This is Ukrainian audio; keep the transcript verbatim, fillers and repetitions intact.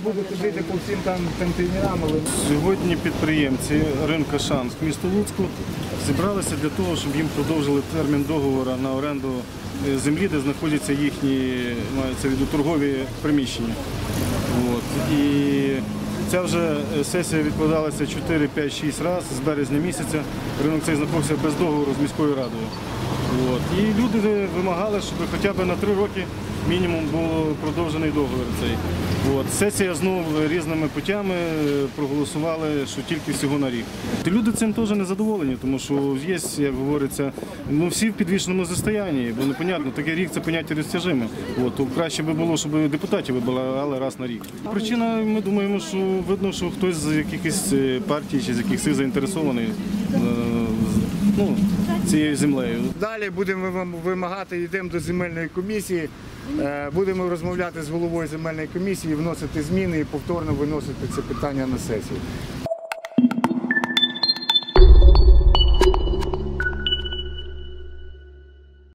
будете жити по всім там контейнерам. Але... Сьогодні підприємці ринку Шанс в місто Луцьку зібралися для того, щоб їм продовжили термін договору на оренду землі, де знаходяться їхні, мається в виду, торгові приміщення. От. І ця вже сесія відкладалася чотири, п'ять, шість разів з березня місяця. Ринок цей знаходився без договору з міською радою. От. І люди вимагали, щоб хоча б на три роки мінімум був продовжений договір цей. От. Сесія знову різними путями проголосували, що тільки всього на рік. Люди цим теж не задоволені, тому що є, як говориться, ну, всі в підвішеному состоянні, бо непонятно, такий рік це поняття розтяжиме. От. То краще би було, щоб депутатів вибирали раз на рік. Причина, ми думаємо, що видно, що хтось з якихось партій чи з якихось заінтересований ну, цією землею. Далі будемо вимагати, йдемо до земельної комісії, будемо розмовляти з головою земельної комісії, вносити зміни і повторно виносити це питання на сесію.